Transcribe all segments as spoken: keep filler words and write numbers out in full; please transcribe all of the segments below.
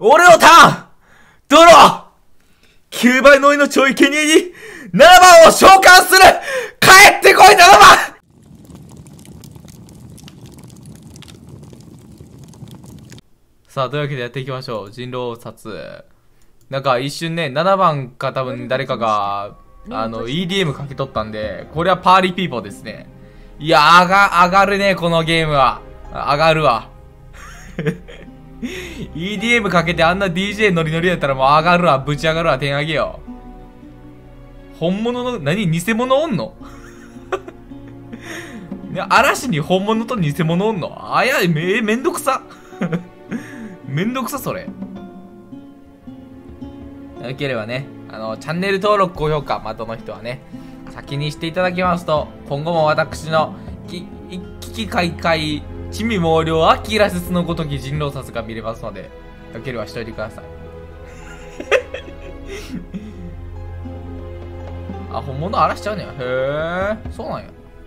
俺のターンドロー !きゅう 倍の命を生贄にななばんを召喚する。帰ってこいななばん。さあ、というわけでやっていきましょう。人狼殺。なんか一瞬ね、ななばんか多分誰かが、あの、イーディーエム かけとったんで、これはパーリーピーポーですね。いや、上が、上がるね、このゲームは。上がるわ。イーディーエム かけてあんな ディージェー ノリノリやったらもう上がるわ。ぶち上がるわ。点上げよう。本物の、何偽物おんの嵐に本物と偽物おんのあや、め、めんどくさ。めんどくさ、それ。よければね、あの、チャンネル登録、高評価、まどの人はね、先にしていただきますと、今後も私の、き、危機開会、地味猛量、アキラ説のごとき人狼殺が見れますので、よければしといてください。あ、本物荒らしちゃうねや。へえ、そうなんや。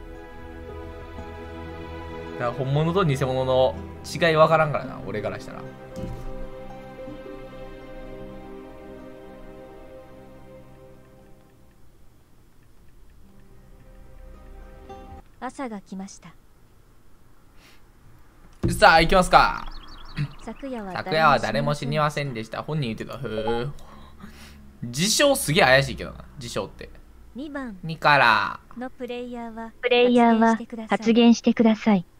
だから本物と偽物の違いわからんからな、俺からしたら。 朝が来ました。 さあ、行きますか。 昨夜は昨夜は誰も死にませんでした。本人言ってた。へえ。自称すげえ怪しいけどな。自称って。 にばんにからのプレイヤーはプレイヤーは発言してください。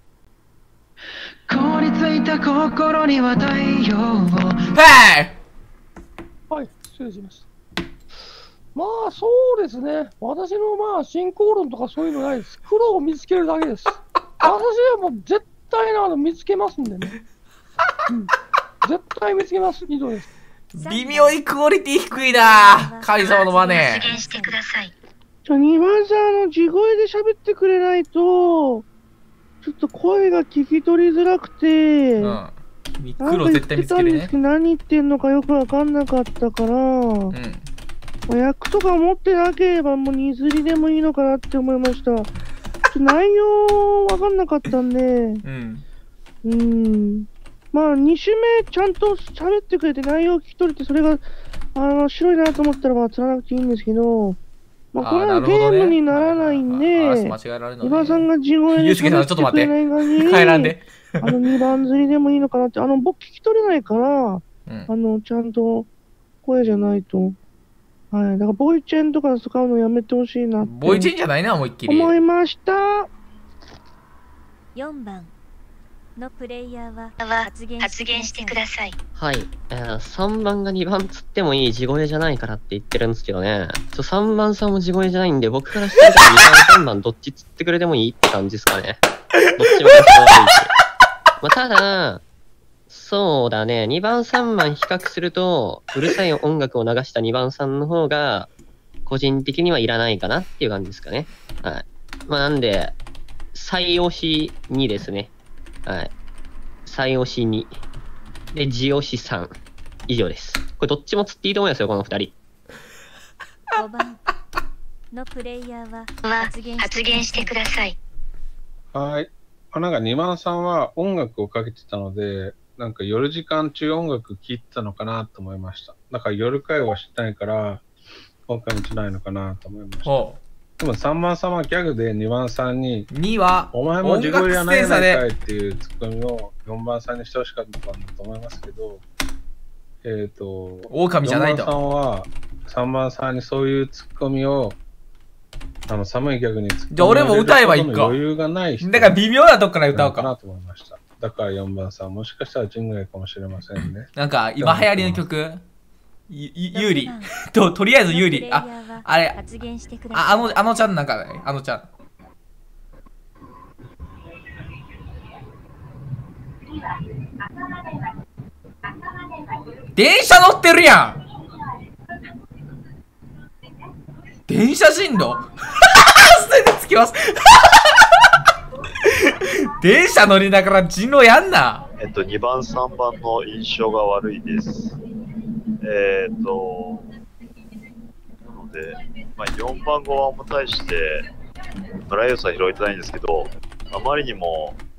凍りついた心には太陽を。 へい。 はい、失礼しました。まあそうですね。私のまあ進行論とかそういうのないです。黒を見つけるだけです。私はもう絶対なの見つけますんでね。うん、絶対見つけます。以上です。 微妙にクオリティ低いな。神様のマネー。 発言してください。 ちょ、にばんさん、あの、地声で喋ってくれないと、ちょっと声が聞き取りづらくて、 うん。黒絶対見つけるね。 何言ってんのかよくわかんなかったから、うん。役とか持ってなければもうにずりでもいいのかなって思いました。ちょ内容わかんなかったんで、うん。うん。まあ、に周目ちゃんと喋ってくれて内容を聞き取れて、それが、あの、白いなと思ったらまあ、釣らなくていいんですけど、まあ、これはゲームにならないんで、にばんさんが地声で喋ってくれない側に、あの、にばん釣りでもいいのかなって、あの、僕聞き取れないから、うん、あの、ちゃんと声じゃないと。はい。だから、ボイチェンとか使うのやめてほしいなって。 ボイチェンじゃないな、思いっきり。 思いました。 よんばんのプレイヤーは発言してください。 はい、えー、さんばんがにばん釣ってもいい地声じゃないからって言ってるんですけどね。ちょさんばんさんも地声じゃないんで、僕からしてみたらにばんさんばんどっち釣ってくれてもいいって感じですかね。どっちもかっこ悪いし。まあ、ただ、そうだね、にばんさんばん比較すると、うるさい音楽を流したにばんさんの方が、個人的にはいらないかなっていう感じですかね。はい。まあ、なんで、最推しにですね。はい。最推しに。で、次推しさん。以上です。これどっちも釣っていいと思いますよ、このふたり。 ごばんのプレイヤーは発言してください。 はい。あ、なんかにばんさんは音楽をかけてたので、なんか夜時間中音楽聴いてたのかなと思いました。だから夜会話してないから、今回もしないのかなと思いました。でもさんばんさんはギャグでにばんさんに、 にはお前も地声やないやないかいっていうツッコミをよんばんさんにしてほしかったんだと思いますけど、えっと、 狼じゃないと。 よんばんさんはさんばんさんにそういうツッコミを、あの寒いギャグにツッコミをじゃあ俺も歌えばいいか。 余裕がない人だから微妙なとこから歌おうかなと思いました。だからよんばんさん、もしかしたらジングレかもしれませんね。 なんか今流行りの曲、有利と、とりあえず有利。あ、あれ、あ、あの、あのちゃんなんか、あのちゃん。電車乗ってるやん。電車進路捨ててつきます電車乗りながら人狼やんな。 えっと、にばん、さんばんの印象が悪いです。えー、っと、なので、まあ、よんばん、ごばんも対して、村井要素は拾えてないんですけど、あまりにも、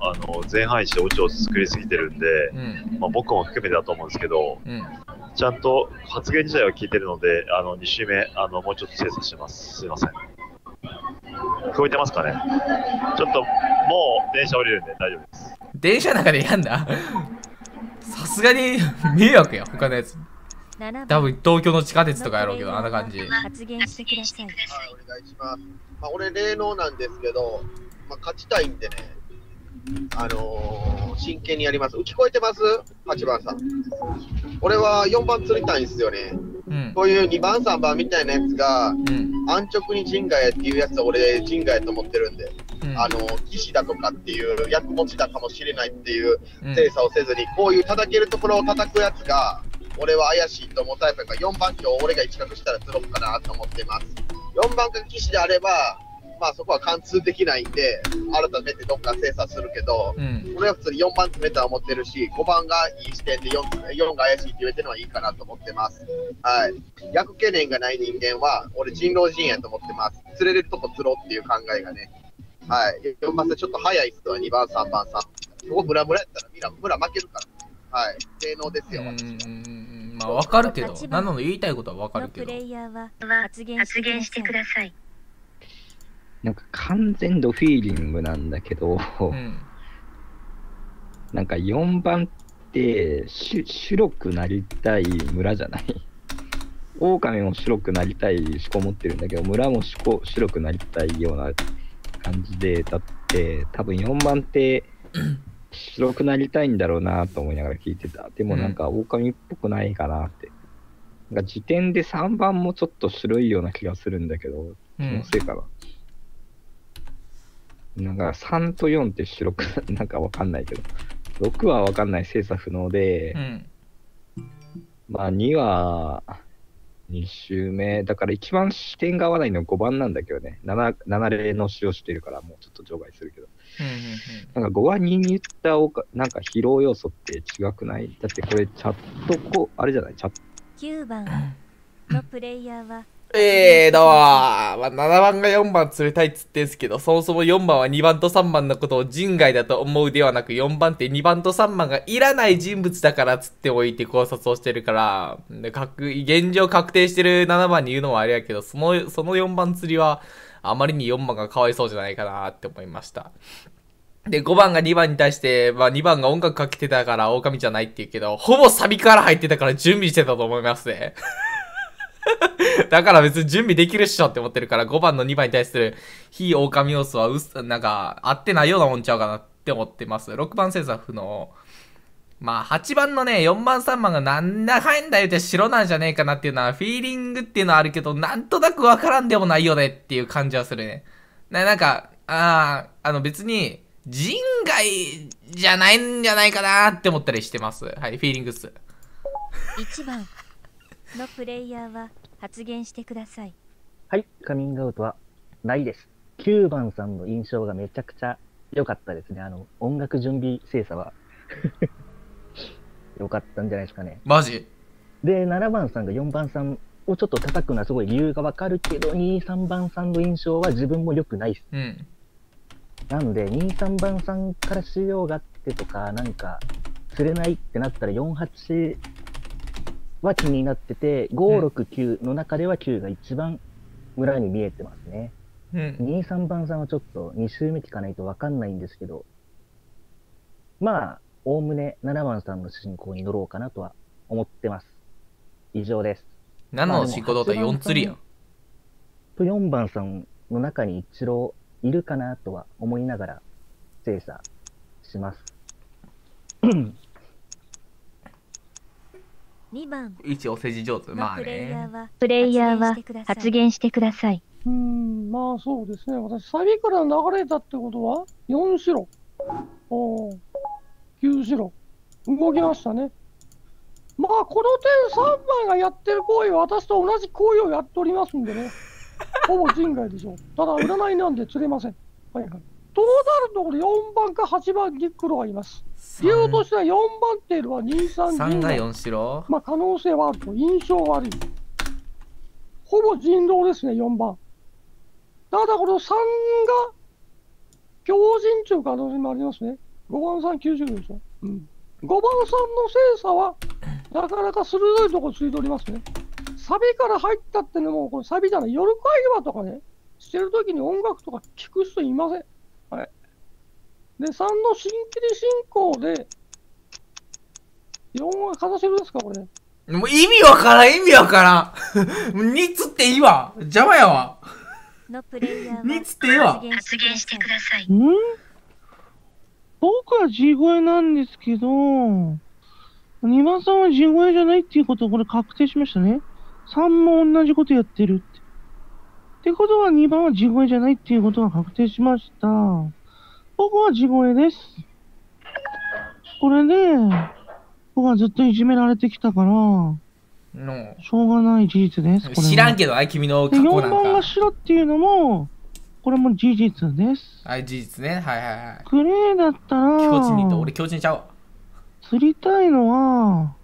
あの前半一でオチを作りすぎてるんで、 うん、 まあ、僕も含めてだと思うんですけど、 うん、 ちゃんと発言自体は聞いてるので、あのに周目あのもうちょっと精査してます。すいません。聞こえてますかね。ちょっともう電車降りるんで大丈夫です。 電車の中でやんだ。さすがに迷惑や他のやつ。多分東京の地下鉄とかやろうけど、あんな感じ。 発言してください。 はい、お願いします。まあ、俺、霊能なんですけど、まあ、勝ちたいんでね、あのー、真剣にやります。聞こえてます ?はち 番さん。俺はよんばん釣りたいんですよね。うん、こういうにばん、さんばんみたいなやつが、うん、安直に陣外やっていうやつは俺、陣外やと思ってるんで、うん、あのー、騎士だとかっていう、役持ちだかもしれないっていう精査をせずに、うん、こういう叩けるところを叩くやつが、俺は怪しいと思うタイプやからよんばん今日俺が一角したら釣ろうかなと思ってます。よんばんが騎士であれば、まあそこは貫通できないんで、改めてどっか精査するけど、うん、俺は普通によんばん詰めたら思ってるし、ごばんがいい視点で 4, よんが怪しいって言えてるのはいいかなと思ってます。はい。役懸念がない人間は、俺人狼人やと思ってます。釣れるとこ釣ろうっていう考えがね。はい。よんばんちょっと早いっすわ、にばん、さんばん、さんばん。ここムラムラやったらミラムラ負けるから。はい。性能ですよ、私は。 まあ、わかるけど、なので言いたいことはわかるけど。 プレイヤーは発言してください。 なんか完全度フィーリングなんだけど、うん、なんかよんばんってし白くなりたい村じゃない。狼も白くなりたい思考持ってるんだけど、村も思考白くなりたいような感じで、だって多分よんばんって白くなりたいんだろうなと思いながら聞いてた。でもなんか狼っぽくないかなって。うん、なんか時点でさんばんもちょっと白いような気がするんだけど、気のせいかな。うん、なんかさんとよんって白くなんかわかんないけど、ろくはわかんない、精査不能で、うん、まあにはに周目、だから一番視点が合わないのはごばんなんだけどね、なな, なな例の使用してるからもうちょっと除外するけど。うんうんうん、なんかごばんに言ったおかなんか疲労要素って違くない？だってこれチャットこあれじゃないチャットきゅうばんのプレイヤーはえーだわー、まあ、ななばんがよんばん釣りたいっつってんすけど、そもそもよんばんはにばんとさんばんのことを人外だと思うではなく、よんばんってにばんとさんばんがいらない人物だからつっておいて考察をしてるから、で確現状確定してるななばんに言うのはあれやけど、そのそのよんばん釣りはあまりによんばんがかわいそうじゃないかなって思いました。で、ごばんがにばんに対して、まあにばんが音楽かけてたから狼じゃないって言うけど、ほぼサビから入ってたから準備してたと思いますね。だから別に準備できるっしょって思ってるから、ごばんのにばんに対する非狼要素はうす、なんか合ってないようなもんちゃうかなって思ってます。ろくばん星座不能。まあはちばんのね、よんばんさんばんがなんだかんだ言うて白なんじゃねえかなっていうのは、フィーリングっていうのはあるけど、なんとなくわからんでもないよねっていう感じはするね。な、なんか、ああ、あの別に、人外じゃないんじゃないかなって思ったりしてます。はい、フィーリングっす。 いちばんのプレイヤーは発言してください。 はい、カミングアウトはないです。きゅうばんさんの印象がめちゃくちゃ良かったですね。あの、音楽準備精査は良かったんじゃないですかね。 マジで、ななばんさんがよんばんさんをちょっと叩くのはすごい理由がわかるけど、に、さんばんさんの印象は自分も良くないっす。うん。なので、に、さんばんさんからしようがあってとか、なんか、釣れないってなったらよん、はちは気になってて、ご、ろく、きゅうの中ではきゅうが一番村に見えてますね。うん、に、さんばんさんはちょっとに周目聞かないとわかんないんですけど、まあ、おおむねななばんさんの進行に乗ろうかなとは思ってます。以上です。 ななの進行だったらよん釣りやん。 とよんばんさんの中に一郎いるかなとは思いながら精査します。 にばん一お世辞上手。まあね。 プレイヤーは発言してください。 うーん、まあそうですね。私、サビから流れたってことはよん白。おー、きゅう白。動きましたね。まあこの点さんばんがやってる行為は私と同じ行為をやっておりますんでね。ほぼ人外でしょう。ただ占いなんで釣れません。はいはい。となるところよんばんかはちばんに黒がいます。理由としてはよんばんっていうのはに、さん、じゅう。 さんがよん白。 まあ可能性はあると。印象悪い。ほぼ人狼ですね、よんばん。ただこのさんが強人という可能性もありますね。 ごばんさんきゅうじゅうでしょ。うん。ごばんさんの精査は、なかなか鋭いとこついておりますね。サビから入ったってのも、これサビじゃない、夜会話とかね、してるときに音楽とか聞く人いません。はい。で、さんの新切り進行で、よんはかざせるですか、これ。 もう意味わからん、意味わからん。につっていいわ。邪魔やわ。につっていいわ。 発言してください。 ん僕は地声なんですけど、にばんさんは地声じゃないっていうことをこれ確定しましたね。さんも同じことやってるって。ってことはにばんは地声じゃないっていうことが確定しました。僕は地声です。これで、僕はずっといじめられてきたから、 のしょうがない事実です。これ知らんけど、あい、君の過去なんか。 よんばんが白っていうのも、これも事実です。 はい、事実ね。はいはいはい。 グレーだったら、 強靭に言った。俺強靭ちゃうわ。 釣りたいのは、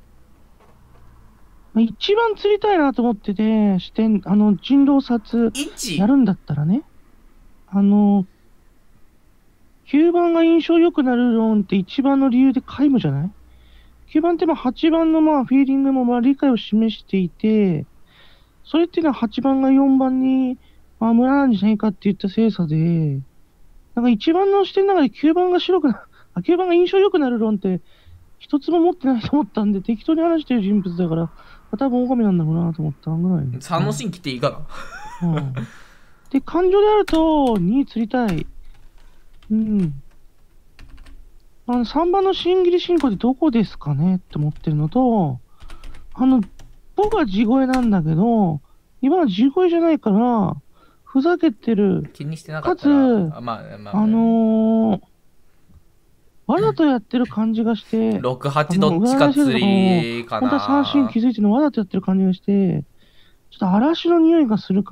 一番釣りたいなと思ってて、視点、あの、人狼殺やるんだったらね、あの、きゅうばんが印象良くなる論って一番の理由で皆無じゃない ?きゅうばんってまあはちばんのまあフィーリングもまあ理解を示していて、それっていうのははちばんがよんばんにまあ無駄なんじゃないかって言った精査で、なんかいちばんの視点の中できゅうばんが白くな、あ、きゅうばんが印象良くなる論って一つも持ってないと思ったんで、適当に話してる人物だから、多分狼なんだろうなと思ったぐらい。 三の芯切っていいかな。 うん、で、感情であると、に釣りたい。うん。あの、さんばんの新切り進行ってどこですかねって思ってるのと、あの、僕は地声なんだけど、今は地声じゃないから、ふざけてる。 気にしてなかったかつ、 あ、まあ、まあ、 あのー、わざとやってる感じがして、 ろく、はちどっちか釣りかな。 本当は三振気づいてるのわざとやってる感じがして、ちょっと嵐の匂いがするから、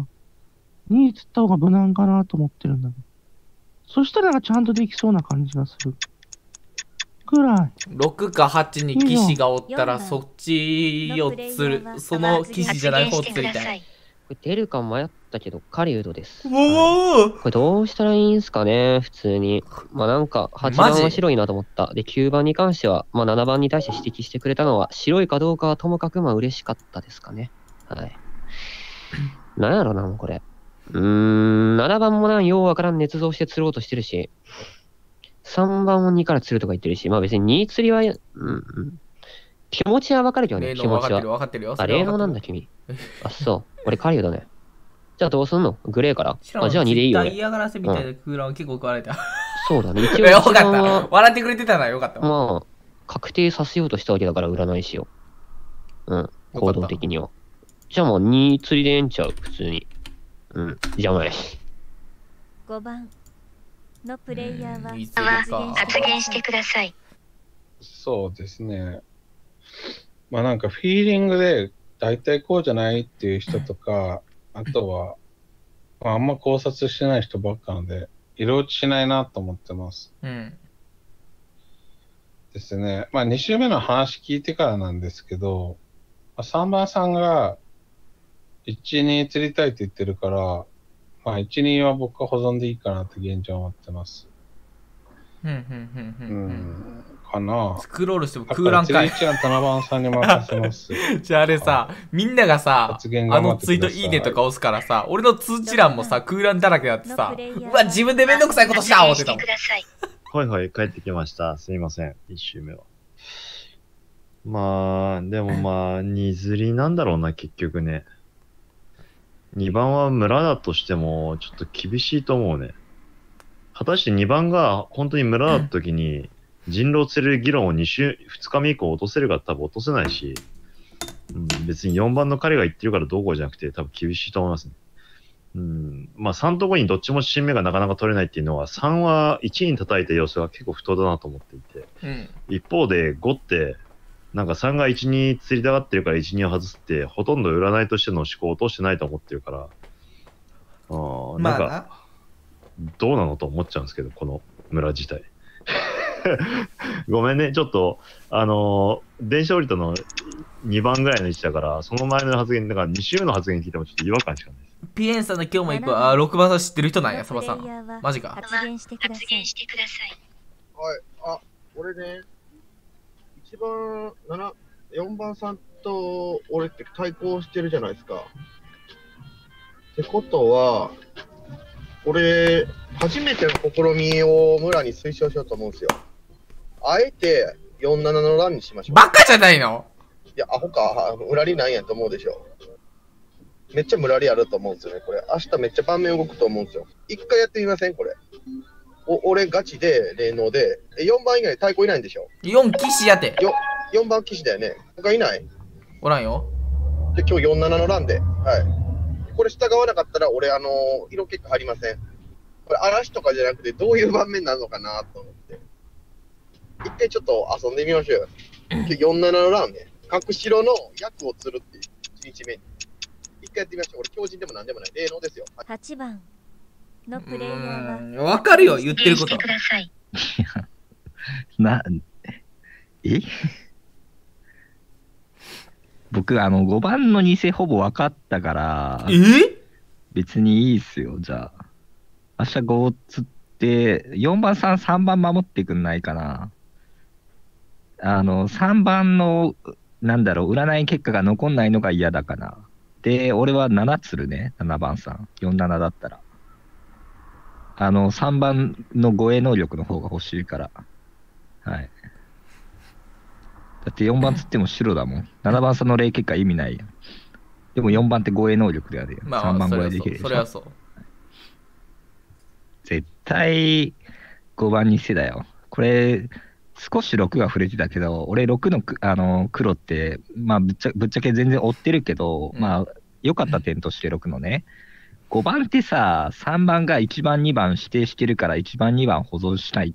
に釣った方が無難かなと思ってるんだけど。そしたらなんかちゃんとできそうな感じがする。くらい。 ろくかはちに騎士がおったらそっちを釣る。その騎士じゃない方釣りたい。 これ出るか迷ったけど、狩人です。 おお、 これどうしたらいいんすかね、普通に。まあなんか、はちばんは白いなと思った。で、きゅうばんに関しては、まあななばんに対して指摘してくれたのは、白いかどうかはともかく、まあ嬉しかったですかね。はい。なんやろな、もうこれ。うーん、ななばんもな、ようわからん捏造して釣ろうとしてるし、さんばんをにから釣るとか言ってるし、まあ別にに釣りは、うん、うん。気持ちはわかるけどね、気持ちは。 分かってるよ。 あ、霊能なんだ、君。あ、そう。俺、狩人だね。じゃあどうすんのグレーからあ、じゃあにでいいよ。 嫌がらせみたいな空論結構食われた。 そうだね。 一応よかった。笑ってくれてたならよかった。 まあ、確定させようとしたわけだから、占い師を。うん、行動的には。じゃあもうに釣りでええんちゃう、普通に。うん、邪魔やし。 ごばんのプレイヤーは発言してください。 そうですね。まあなんかフィーリングで大体こうじゃないっていう人とか、あとは、まあ、あんま考察してない人ばっかなんで、色落ちしないなと思ってます。 うん。 ですね。まあに週目の話聞いてからなんですけど、まあ、さんばんさんがいち、に釣りたいって言ってるから、まあいち、には僕は保存でいいかなって現状思ってます。 うん、うん、うん、うん。うん。 かなスクロールしても空欄かい。 釣りいちはななばんさんに任せます。 じゃああれさ、みんながさ、あのツイートいいねとか押すからさ、俺の通知欄もさ、空欄だらけだってさ、うわ、自分でめんどくさいことした思ってたもん。 はいはい、帰ってきました。すいません、いち週目は。まあ、でもまあ、に釣りなんだろうな、結局ね。にばんは村だとしても、ちょっと厳しいと思うね。果たしてにばんが本当に村だった時に、人狼釣れる議論をに週、ふつかめ以降落とせるか多分落とせないし、うん、別によんばんの彼が言ってるからどうこうじゃなくて多分厳しいと思いますね。うん、まあさんとごにどっちも新芽がなかなか取れないっていうのは、さんはいちに叩いた要素が結構不当だなと思っていて、 うん、 一方でごって、なんかさんがいちに釣りたがってるからいちにを外すって、ほとんど占いとしての思考を落としてないと思ってるから、あなんか、どうなのと思っちゃうんですけど、この村自体。ごめんね、ちょっと、あのー、電車降りたのにばんぐらいの位置だから、その前の発言、だからに週の発言聞いてもちょっと違和感しかないです。 ピエンさんの今日も行く、あ、ろくばんさん知ってる人なんや、サバさん。マジか。 発言してください。 はい。あ、俺ね、一番、なな、よんばんさんと俺って対抗してるじゃないですか。ってことは、俺、初めての試みを村に推奨しようと思うんですよ。あえてよんななの欄にしましょう。 バカじゃないの？ いや、アホか、村リなんやと思うでしょ。めっちゃ村リあると思うんですよね、これ。明日めっちゃ盤面動くと思うんですよ。一回やってみませんこれ。お俺ガチで、霊能で。よんばん以外対抗いないんでしょ？ よん 騎士やて。 よよんばん騎士だよね。他いない？ おらんよ。 で、今日よんななの欄で。はい。これ従わなかったら、俺、あのー、色結果入りません。これ、嵐とかじゃなくて、どういう盤面なのかなと思って。一回ちょっと遊んでみましょうよ。今日よんななの欄ね。角白の役を釣るっていう、いちにちめに。一回やってみましょう。俺、強靭でもなんでもない。霊能ですよ。はい、 はちばんのプレイヤーは。 わかるよ、言ってること。 ください。 な、え僕、あの、ごばんの偽ほぼ分かったから、 え別にいいっすよ、じゃあ。明日ご釣って、よんばんさん、さんばん守ってくんないかな。あの、さんばんの、なんだろう、占い結果が残んないのが嫌だかな。で、俺はなな釣るね、ななばんさん。よんななだったら。あの、さんばんの護衛能力の方が欲しいから。はい。だってよんばん釣っても白だもん。ななばんさんの霊結果意味ないやん。でもよんばんって護衛能力であるよ。 まあ、 さんばん護衛できるでしょ。 それはそう。 絶対ごばんにしてだよ。これ、少しろくが触れてたけど、俺ろくの、あの黒って、まあぶっちゃ、ぶっちゃけ全然追ってるけど、うん、まあ良かった点としてろくのね。ごばんってさ、さんばんがいちばんにばん指定してるからいちばんにばん保存したいって、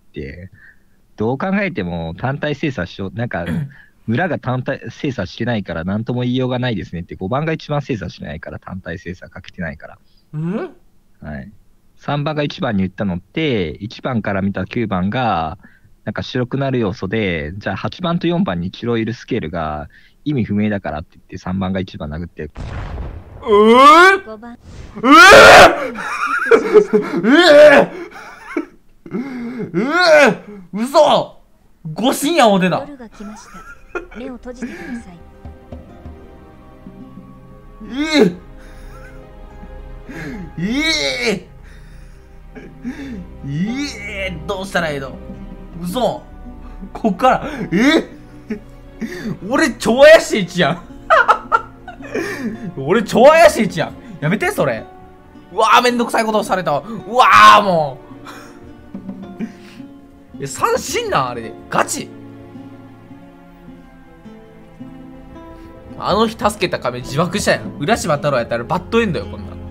どう考えても単体精査しよう、なんか村が単体精査してないから何とも言いようがないですねって、ごばんが一番精査しないから単体精査かけてないから。 うん、 はい。さんばんがいちばんに言ったのって、いちばんから見たきゅうばんが、なんか白くなる要素で、じゃあはちばんとよんばんにチロいるスケールが意味不明だからって言ってさんばんがいちばん殴って。 うぅごばん。 うぅうぅうぅ嘘誤信やおでな。 夜が来ました。目を閉じてください。 ええええええどうしたらいいの？嘘こっからえ俺超怪しい位置やん俺超怪しい位置やん。やめてそれ。うわーめんどくさいことされたわ。うわーもうえ三振なんあれでガチ。あの日助けた亀自爆したやん。浦島太郎やったらバッドエンドよこんなん。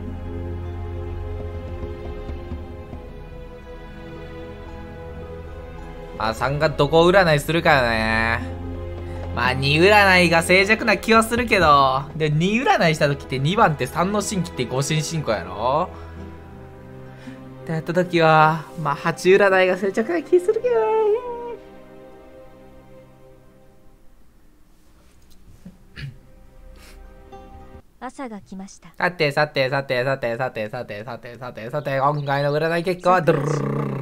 まあさんがどこ占いするからね。まあに占いが静寂な気はするけど、でに占いした時ってにばんってさんの神器ってご神進行やろってやった時はまあはち占いが静寂な気するけど。 朝が来ました。 さてさてさてさてさてさてさてさてさて今回の占い結果はドゥルルルルル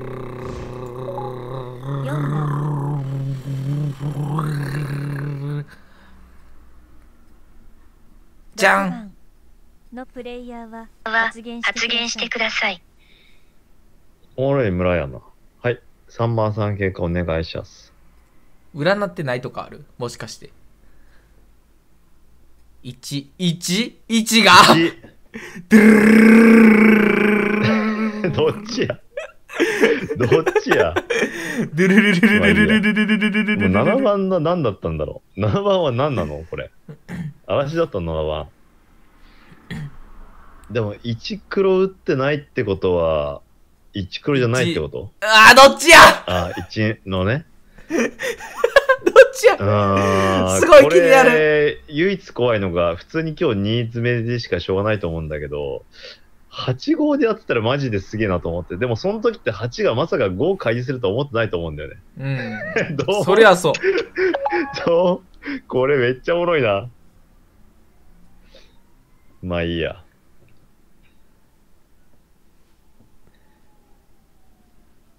じゃんのプレイヤーは発言してください。 おもろい村やな。はい。さんばんさん経過お願いします。 占ってないとかある？もしかして。いち、いち、いちがどっちやどっちやドゥルルルルルルルルルルルルル。 ななばんの何だったんだろう。ななばんは何なのこれ。嵐だったのななばん。でもいち黒打ってないってことはいち黒じゃないってこと？ ああどっちやあいちのね。 どっちやあすごい気になる。 唯一怖いのが普通に今日に詰めでしかしょうがないと思うんだけど、はち号でやってたらマジですげえなと思って。でもその時ってはちがまさかごを開示すると思ってないと思うんだよね。 うんどうそりゃそうどうこれめっちゃおもろいな。まあいいや。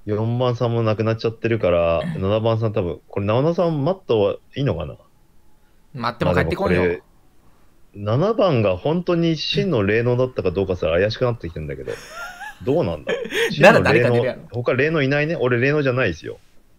よんばんさんもなくなっちゃってるから、ななばんさん多分、これ、ななさん待ったはいいのかな。 待っても帰ってこんよ。 ななばんが本当に真の霊能だったかどうかさ、怪しくなってきてんだけど、どうなんだなら誰か出るやろ。 他霊能いないね。俺霊能じゃないですよ。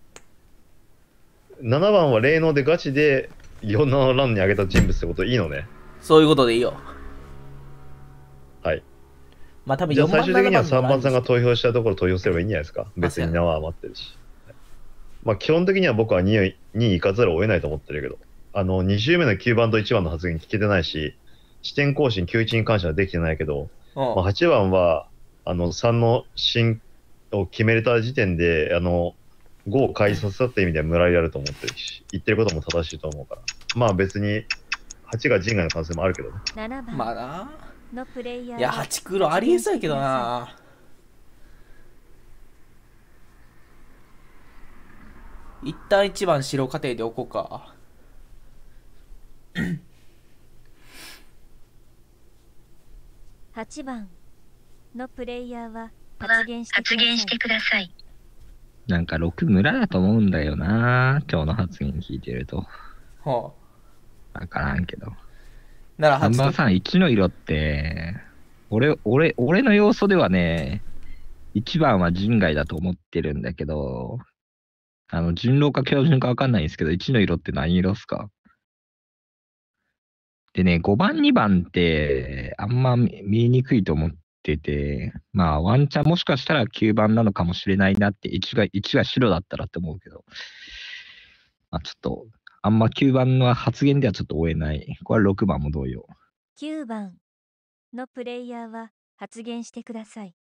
ななばんは霊能でガチでよんなな欄に上げた人物ってこといいのね。 そういうことでいいよ。 はい。 まあ多分じゃあよんばん最終的にはさんばんさんがが投票したところ投票すればいいんじゃないですか。別に縄は余ってるし。まあ基本的には僕はにいに行かざるを得ないと思ってるけど、あのに周目のきゅうばんといちばんの発言聞けてないし、視点更新きゅういちに関してはできてないけど、まあ、はちばんはあのさんの進を決めれた時点であのごを回させたって意味ではムラリあると思ってるし、言ってることも正しいと思うから、まあ別にはちが人外の可能性もあるけどね。 まあな。 のプレイヤーいや、はち黒ありえそうやけどな。一旦いちばん白家庭で置こうか。 はちばんのプレイヤーは発言してください。 発言してください。 なんかろく村だと思うんだよな、今日の発言聞いてると。 はあ。わからんけど。 ならナンバーさん、いちの色って、俺、俺、俺の要素ではね、いちばんは人外だと思ってるんだけど、あの、人狼か標準かわかんないんですけど、いちの色って何色っすか？でね、ごばん、にばんって、あんま見えにくいと思ってて、まあ、ワンチャンもしかしたらきゅうばんなのかもしれないなって、いちが、いちが白だったらって思うけど、まあ、ちょっと、あんまきゅうばんの発言ではちょっと追えない。これはろくばんも同様。 きゅうばんのプレイヤーは発言してください。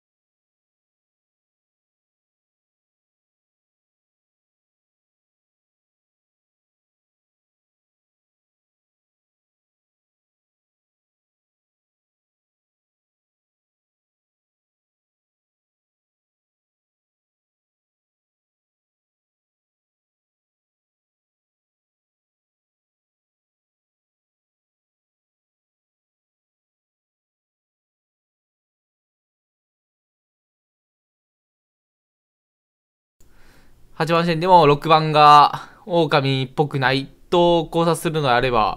はちばん視点でもろくばんが狼っぽくないと考察するのであれば、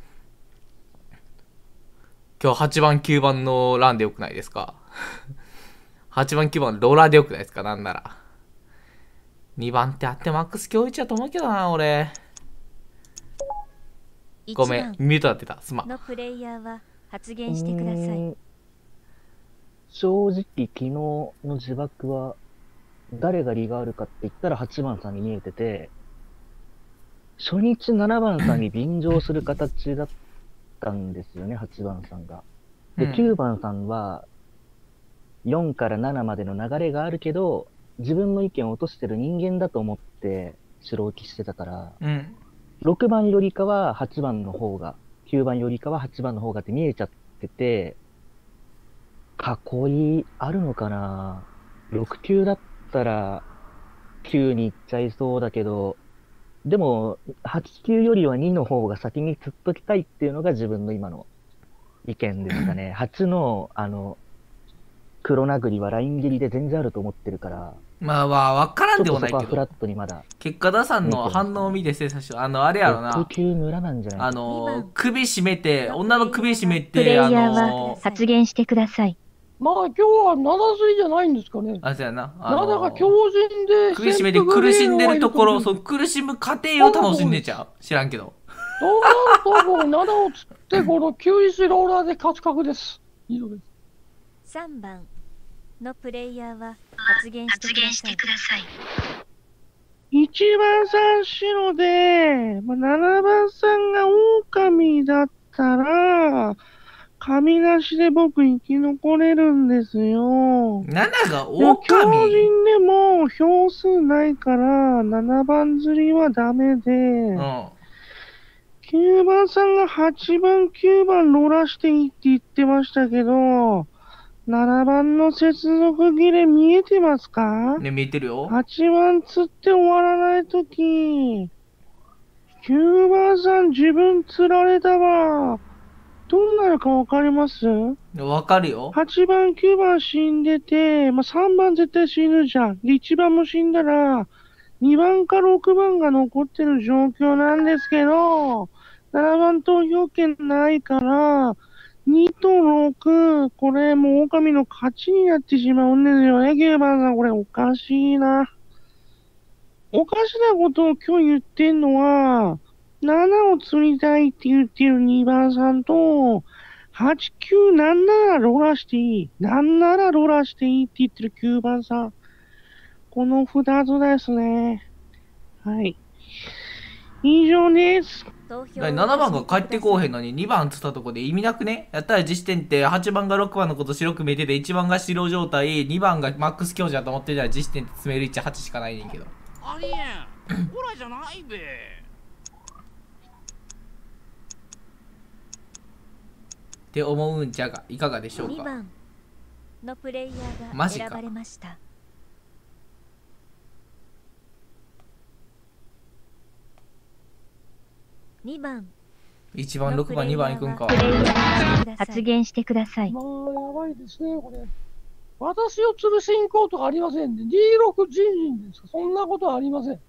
今日はちばんきゅうばんの欄でよくないですか？はちばんきゅうばんローラーでよくないですか？なんならにばんってあってマックス今日いちだと思うけどな、俺。ごめん、ミュートなってた。すまん。 のプレイヤーは発言してください。 正直、昨日の自爆は、誰が利があるかって言ったらはちばんさんに見えてて、初日ななばんさんに便乗する形だったんですよね、はちばんさんが。で、 うん、 きゅうばんさんは、よんからななまでの流れがあるけど、自分の意見を落としてる人間だと思って白置きしてたから、 うん、 ろくばんよりかははちばんの方が、きゅうばんよりかははちばんの方がって見えちゃってて、囲いあるのかな？ ろく、きゅうだったらきゅうに行っちゃいそうだけど、でもはち、きゅうよりはにの方が先に釣っときたいっていうのが自分の今の意見ですかね。はちの、あの、黒殴りはライン切りで全然あると思ってるから。 まあまあ、わからんでもないけど。 フラットにまだ。 結果打さんの反応を見て精査しよう。あの、あれやろな。 ろく、きゅう村なんじゃないあの、首絞めて、女の首絞めて、 プレイヤーは発言してください。 まあ今日はなな釣りじゃないんですかね。 あ、そうやな。 あのー、ななが強靭で、 首絞めて苦しんでるところ、そう、苦しむ過程を楽しんでちゃう。知らんけど。 どうなるともうななを釣って、このきゅういちローラーで勝つ確です。以上です。 さんばんのプレイヤーは発言してください。 いちばんさん白で、まあ、ななばんさんが狼だったら、神なしで僕生き残れるんですよ。 ななが狼？強靭でも票数ないから、ななばん釣りはダメで、うん、きゅうばんさんがはちばん、きゅうばん乗らしていいって言ってましたけど、ななばんの接続切れ見えてますか？ ね、見えてるよ。 はちばん釣って終わらないとき、きゅうばんさん自分釣られたわ。 どうなるかわかります？ わかるよ。 はちばん、きゅうばん死んでて、まあ、さんばん絶対死ぬじゃん。で、いちばんも死んだら、にばんかろくばんが残ってる状況なんですけど、ななばん投票権ないから、にとろく、これもう狼の勝ちになってしまうんですよね、きゅうばんさん。これおかしいな。おかしなことを今日言ってんのは、ななを釣りたいって言ってるにばんさんと、はち、きゅうなんならローラしていい。なんならローラしていいって言ってるきゅうばんさん。このふたつですね。はい。以上です。 ななばんが帰ってこうへんのににばんつったとこで意味なくね？やったら実時点ってはちばんがろくばんのこと白く見えてていちばんが白状態、にばんがマックス強者だと思ってたら実時点って詰める位置はちしかないねんけど。 ありえん。ほらじゃないべ。 って思うんじゃがいかがでしょうか。 にばんのプレイヤーマジかが選ばれました。にばんいちばん、ろくばん、にばんいくんか。 発言してください。 まあ、やばいですね、これ。私を釣る進行とかありませんね。ディーろく 人人ですか？そんなことはありません。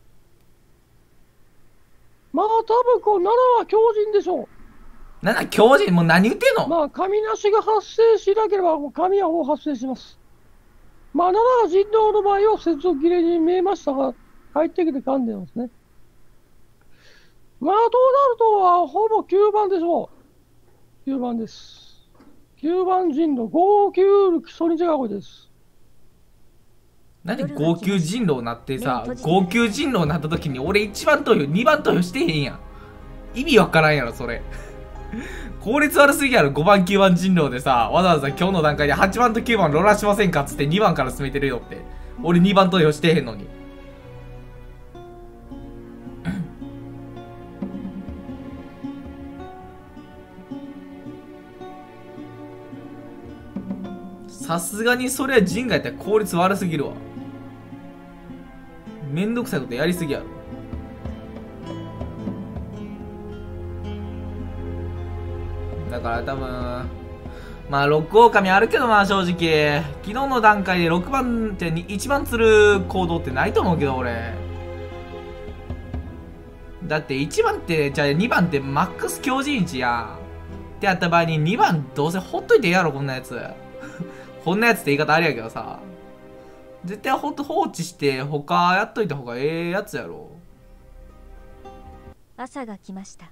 まあ、多分こう、ななは強人でしょう。 なな強人もう何言ってんの？ まあ、神なしが発生しなければ、もう神はもう発生します。まあ、ななが人狼の場合は接続切れに見えましたが、帰ってきて噛んでますね。まあ、どうなるとは、ほぼきゅうばんでしょう。きゅうばんです。きゅうばん人狼、号泣基礎に違うです。 なんで号泣人狼になってさ、号泣人狼になった時に俺いちばん投票、にばん投票してへんやん。意味わからんやろ、それ。効率悪すぎやろ、ごばん、きゅうばん人狼でさ、わざわざ今日の段階ではちばんときゅうばんローラしませんかっつってにばんから進めてるよって。俺にばん投票してへんのに。さすがにそれは人がやったら効率悪すぎるわ。めんどくさいことやりすぎやろ。だから多分まあろく狼あるけどな、正直昨日の段階でろくばんっていちばん釣る行動ってないと思うけど俺。だっていちばんってじゃあにばんってマックス強靭値やってやった場合ににばんどうせほっといてええやろ、こんなやつ。こんなやつって言い方ありやけどさ、絶対ほんと放置して他やっといた方がええやつやろ。 朝が来ました。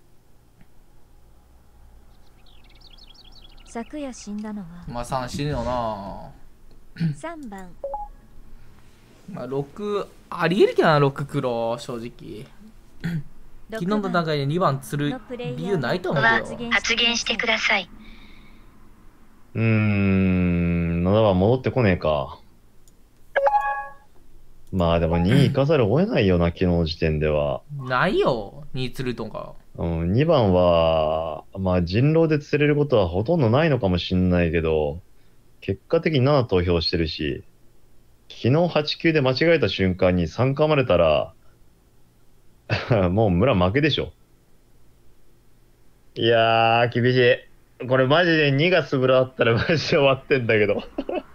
昨夜死んだのはまあさん死ぬよな。 さんばん。 まあろくありえるけどな、ろく黒正直。昨日の段階でにばん釣る理由ないと思うけど。 発言してください。 うーん、ななばん戻ってこねえか。まあでもにい行かざるを得ないよな、昨日の時点では。 ないよ、に釣るとか。 うん、にばんは、まあ人狼で釣れることはほとんどないのかもしんないけど、結果的になな投票してるし、昨日はちきゅうで間違えた瞬間にさん噛まれたら、もう村負けでしょ。いやー、厳しい。これマジでにがスブラあったらマジで終わってんだけど。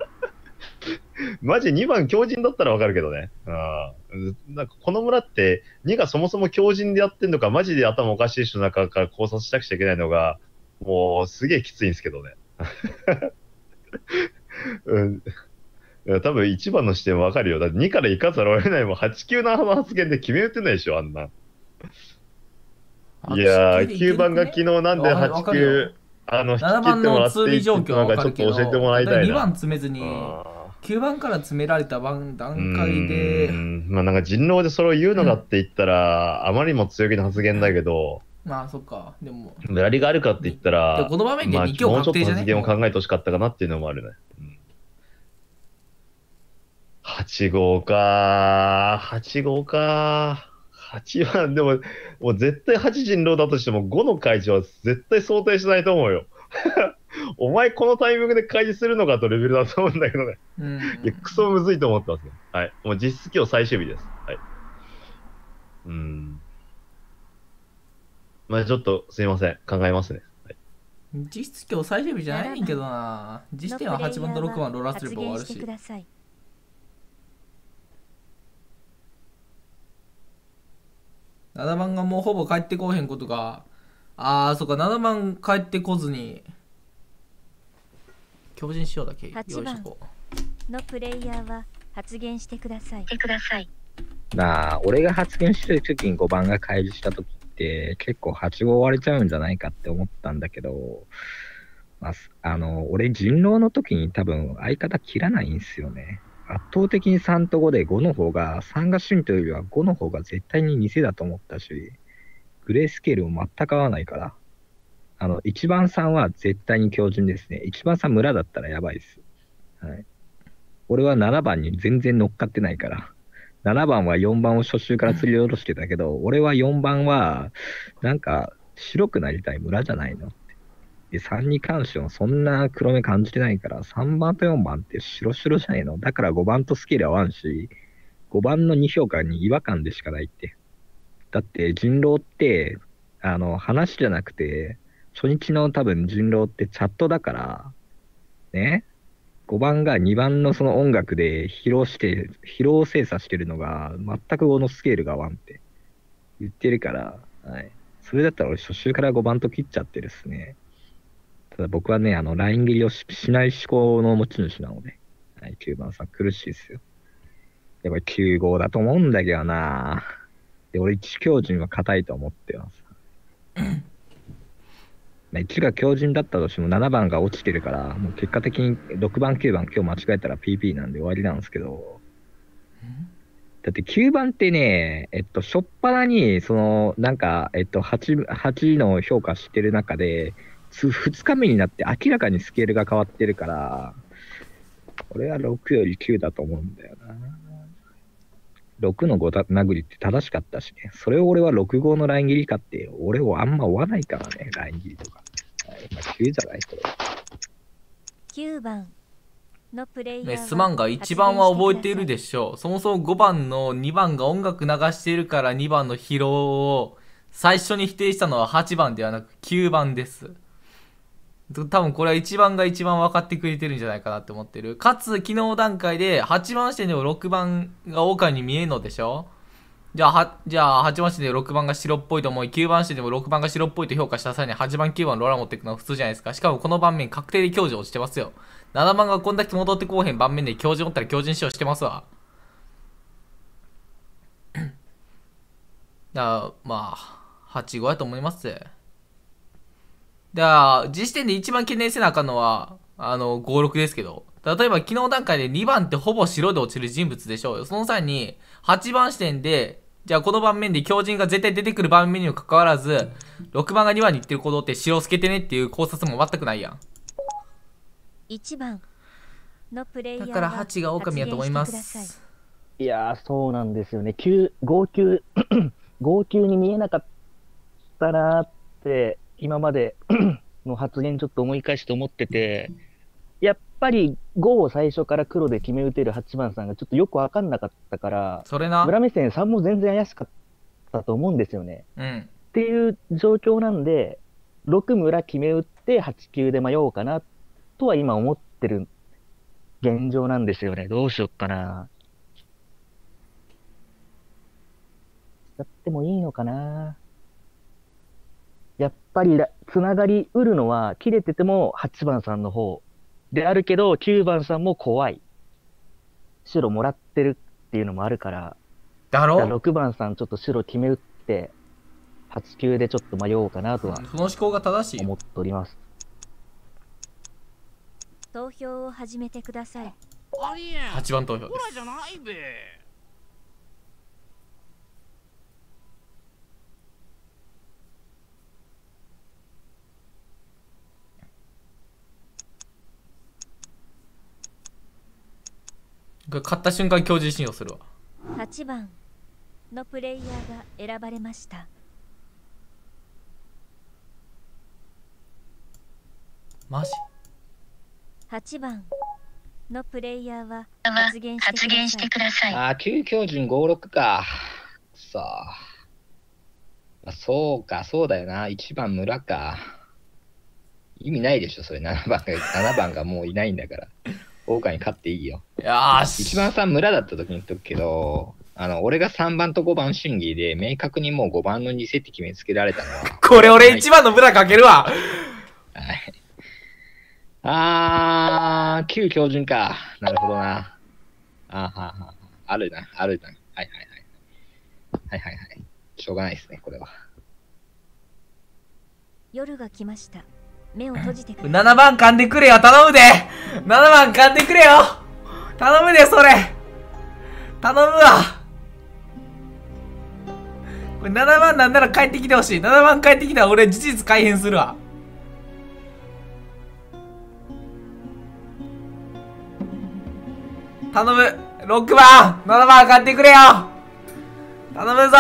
マジにばん強靭だったらわかるけどね。あなんかこの村ってにがそもそも強靭でやってんのか、マジで頭おかしい人の中から考察しなくちゃいけないのが、もうすげえきついんですけどね。うん、多分いちばんの視点わかるよ。だってにから行かざるを得ないもん。はちきゅうの発言で決め打てないでしょ、あんな。いやー、きゅうばんが昨日なんではちきゅう、あの、引き切ってもらっていいってのがちょっと教えてもらいたいな。 にばん詰めずに、きゅうばんから詰められた段階で。 まあなんか人狼でそれを言うのかって言ったら、あまりにも強気な発言だけど、 まあそっか、でも。 やりがあるかって言ったら、 この場面でに強確定じゃね？ もうちょっと発言を考えてほしかったかなっていうのもあるね。うん、はち号かー、はち号かー。はちばん、でも、もう絶対はち人狼だとしてもごの開示は絶対想定しないと思うよ。お前このタイミングで開示するのかとレベルだと思うんだけどね。うん、いや、クソむずいと思ってますね。はい。もう実質今日最終日です。はい。うん。まあちょっとすいません。考えますね。はい。 実質今日最終日じゃないんけどな。実点ははちばんとろくばんローラーすれば終わるし。ななばんがもうほぼ帰ってこうへんことが。あー、そっか、ななばん帰ってこずに。強靭しようだけ用意しとこう。のプレイヤーは発言してください。 してください。 まあ、俺が発言してる時にごばんが開示した時って結構はちご割れちゃうんじゃないかって思ったんだけど、まあ、あの、俺人狼の時に多分相方切らないんですよね。圧倒的にさんとごでごの方が、さんがシュンというよりはごの方が絶対に偽だと思ったし、グレースケールも全く合わないから。あの、いちばんさんは絶対に強靭ですね。いちばんさん村だったらやばいです。はい。俺はななばんに全然乗っかってないから。ななばんはよんばんを初週から釣り下ろしてたけど、俺はよんばんは、なんか、白くなりたい村じゃないのって。で、さんに関してもそんな黒目感じてないから、さんばんとよんばんって白白じゃないの。だからごばんとスケール合わんし、ごばんのに評価に違和感でしかないって。だって人狼って、あの、話じゃなくて、初日の多分人狼ってチャットだから、ね、ごばんがにばんのその音楽で披露して、披露精査してるのが、全くごのスケールが合わんって言ってるから、はい。それだったら俺初週からごばんと切っちゃってるっすね。ただ僕はね、あの、ライン切りを し, しない思考の持ち主なので、はい、きゅうばんさん苦しいですよ。やっぱりきゅうごだと思うんだけどな。で、俺いち強靭は硬いと思ってます。いちが強靭だったとしてもななばんが落ちてるから、もう結果的にろくばん、きゅうばん今日間違えたら ピーピー なんで終わりなんですけど、だってきゅうばんってね、えっと、しょっぱなに、その、なんか、えっと、はち、はちの評価してる中で、ふつかめになって明らかにスケールが変わってるから、俺はろくよりきゅうだと思うんだよな。ろくのご殴りって正しかったしね。それを俺はろくごのライン切りかって、俺をあんま追わないからね、ライン切りとか。はい、まあ、きゅうじゃないこれ。 きゅうばんのプレイヤーはね、すまんがいちばんは覚えているでしょう。そもそもごばんのにばんが音楽流しているからにばんの疲労を最初に否定したのははちばんではなくきゅうばんです。多分これはいちばんが一番分かってくれてるんじゃないかなって思ってる。かつ昨日段階ではちばん視点でもろくばんが岡に見えるのでしょ。じゃあは、じゃあはちばん視点でろくばんが白っぽいと思い、きゅうばん視点でもろくばんが白っぽいと評価した際にはちばんきゅうばんローラ持っていくのは普通じゃないですか。しかもこの盤面確定で強靭落ちてますよ。ななばんがこんだけ戻ってこうへん盤面で強靭おったら強靭使用してますわ。だからまあはちごやと思います。だから、実時点で一番懸念せなあかんのは、あの、ごろくですけど。例えば昨日段階でにばんってほぼ白で落ちる人物でしょうよ。その際に、はちばん視点で、じゃあこの盤面で強靭が絶対出てくる盤面にもかかわらず、ろくばんがにばんに行ってる行動って白つけてねっていう考察も全くないやん。 いちばんのプレイヤーはだからはちが狼やと思います。 いやー、そうなんですよね。きゅう、号泣、号泣に見えなかったなーって、今までの発言ちょっと思い返して思ってて、やっぱりごを最初から黒で決め打てるはちばんさんがちょっとよく分かんなかったから、 それな村目線さんも全然怪しかったと思うんですよね。 うん、 っていう状況なんで、ろく村決め打ってはちきゅうで迷おうかなとは今思ってる現状なんですよね。どうしよっかな。やってもいいのかな。やっぱりつながりうるのは切れててもはちばんさんの方であるけど、きゅうばんさんも怖い。白もらってるっていうのもあるから。 だろろくばんさんちょっと白決め打って、はちきゅうでちょっと迷おうかなとは。 その思考が正しい。 思っております。 投票を始めてください。 はちばん投票です。 ほらじゃないべ。 勝った瞬間強靭信用するわ。 はちばんのプレイヤーが選ばれました。 マジはちばんのプレイヤーは発言してください。 ああ、きゅう強靭ごろくか。くそ。あ、そうか、そうだよな。いちばん村か。 意味ないでしょ、それななばんが、ななばんがもういないんだから。狼勝っていいよ。 よーし。 一番さ、村だった時に言っとくけど、あの、俺がさんばんとごばん審議で、明確にもうごばんの偽って決めつけられたのは。 これ俺いちばんの村かけるわ。はい。 あー、旧標準か。なるほどな。あーはーはー。あるな、あるな。はいはいはい。はいはいはい。しょうがないですね、これは。 夜が来ました。目を閉じてください。 ななばん噛んでくれよ、頼むで。ななばん噛んでくれよ。頼むで、それ。頼むわ。これななばんなんなら帰ってきてほしい。ななばん帰ってきたら俺事実改変するわ。頼む。ろくばん、ななばん買ってくれよ。頼むぞ。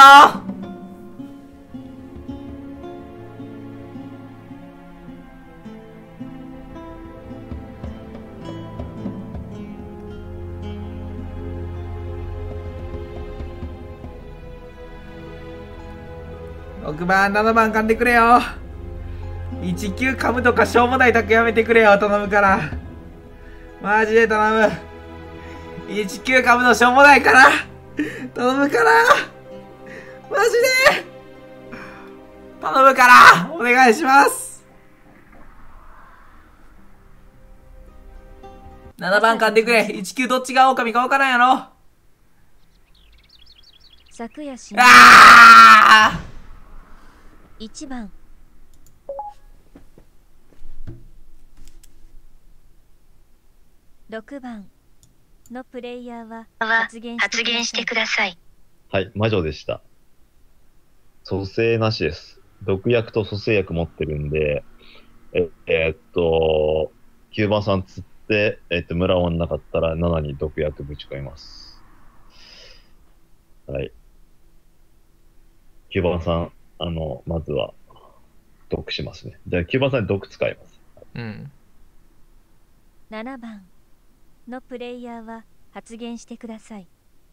ろくばん、ななばん噛んでくれよ。いちきゅう噛むとかしょうもないタクやめてくれよ。頼むから。マジで頼む。いちきゅう噛むのしょうもないから。頼むから。マジで。頼むから。お願いします。ななばん噛んでくれ。いちきゅうどっちが狼かわからんやろ。 昨夜死んだ。あーいちばんろくばんのプレイヤーは発言してください。 はい、魔女でした。蘇生なしです。毒薬と蘇生薬持ってるんで、え、えー、っと、きゅうばんさん釣って、えー、っと、村終わんなかったらななに毒薬ぶち込みます。はい。きゅうばんさん、あの、まずは、毒しますね。じゃあきゅうばんさんに毒使います。 うん。 ななばんのプレイヤーは発言してください。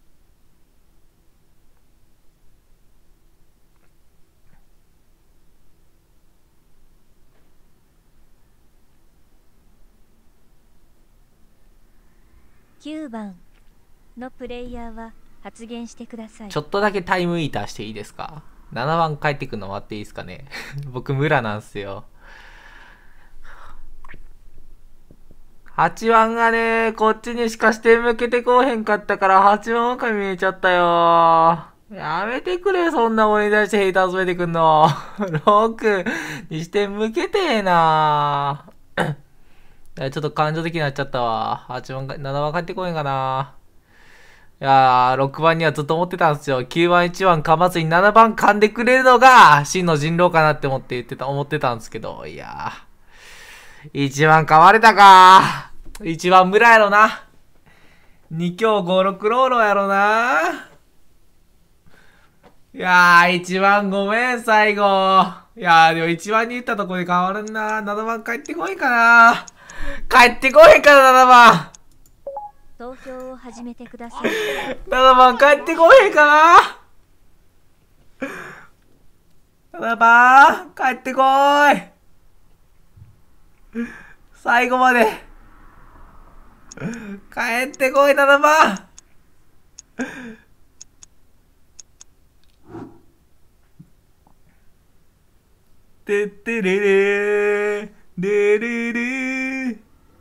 きゅうばんのプレイヤーは発言してください。 ちょっとだけタイムイーターしていいですか？ なな 番帰ってくるの待っていいですかね。僕村なんすよ。はちばんがね、こっちにしか視点向けてこうへんかったからはちばん狼見えちゃったよ。やめてくれ、そんな俺に対してヘイター集めてくんの。ろくに視点向けてえな。ちょっと感情的になっちゃったわ。はちばんか、ななばん帰ってこへんかな。いやー、ろくばんにはずっと思ってたんですよ。きゅうばんいちばん噛まずにななばん噛んでくれるのが真の人狼かなって思って言ってた、思ってたんですけど、いやー。いちばん噛まれたかー。いちばん村やろな。に強ごろくローロやろな。いやー、いちばんごめん、最後。いやー、でもいちばんに言ったとこで変わるんな。ななばん帰ってこいかな。帰ってこいかな、ななばん。 投票を始めてください。 ななばん帰ってこへんかな。ななばん帰ってこーい。最後まで帰ってこい、ななばん。てってれれーれれれー。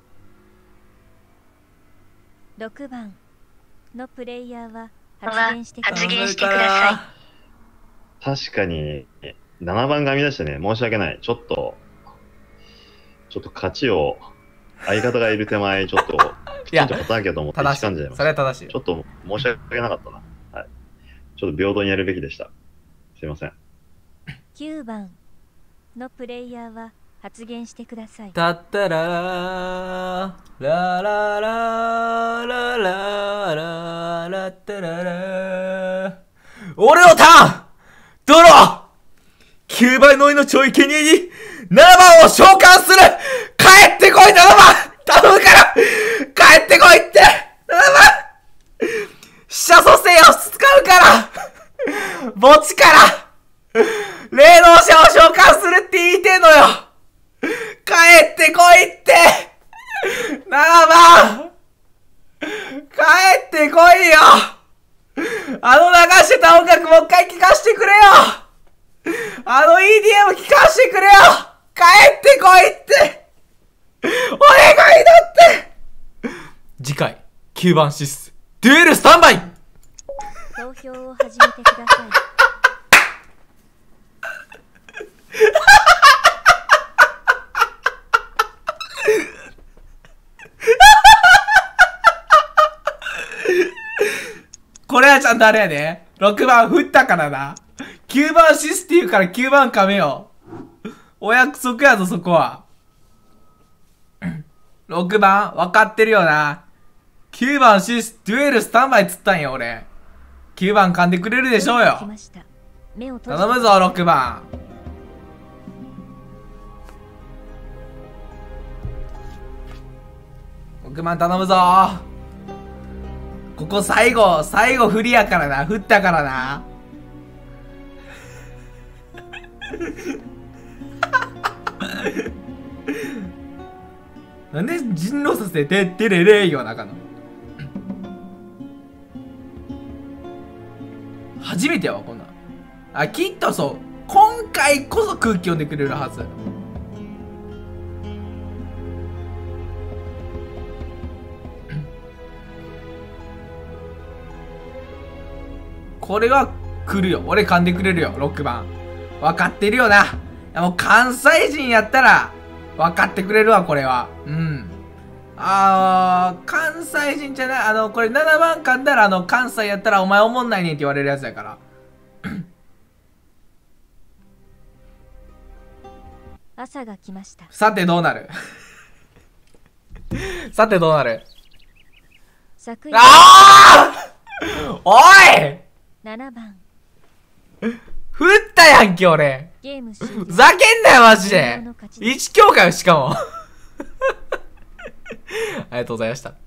ろくばんのプレイヤーは発言してください。 発言してください。 確かに、ななばんが編み出してね、申し訳ない。ちょっと、ちょっと勝ちを、相方がいる手前、ちょっと、きちんと勝たなきゃと思って掴んじゃいました。 それは正しい。 ちょっと申し訳なかったな。はい。ちょっと平等にやるべきでした。すいません。 きゅうばんのプレイヤーは発言してください。 たったらーラララララララったらら。俺のターンドロー !きゅう 倍の命を生贄にななばんを召喚する。帰ってこいななばん頼むから帰ってこいって !なな 番死者蘇生を使うから墓地から霊能者を召喚するって言いてんのよ。帰してた音楽もう一回聴かせてくれよ。あの イーディーエム 聴かせてくれよ。帰ってこいってお願いだって。次回きゅうばんシスデュエルスタンバイ。 投票を始めてください。 これはちゃんとあれやで。ろくばん振ったからな。きゅうばんシスって言うからきゅうばん噛めよ。お約束やぞ、そこは。ろくばん分かってるよな。きゅうばんシス、デュエルスタンバイっつったんよ、俺。きゅうばん噛んでくれるでしょうよ。頼むぞ、ろくばん。ろくばん頼むぞ。ここ最後、最後振りやからな。振ったからな。なんで人狼させてってれれよなかの。初めてやわ、こんなん。あ、きっとそう。今回こそ空気読んでくれるはず。これは来るよ。俺噛んでくれるよ、ろくばん。分かってるよな。いやもう関西人やったら分かってくれるわ、これは。うん。あー、関西人じゃない。あの、これななばん噛んだら、あの、関西やったらお前おもんないねんって言われるやつやから。 朝が来ました。 さてどうなるさてどうなる昨夜あーおいななばん振ったやんけ俺。 ゲームふざけんなよマジで。いち強かよしかもありがとうございました。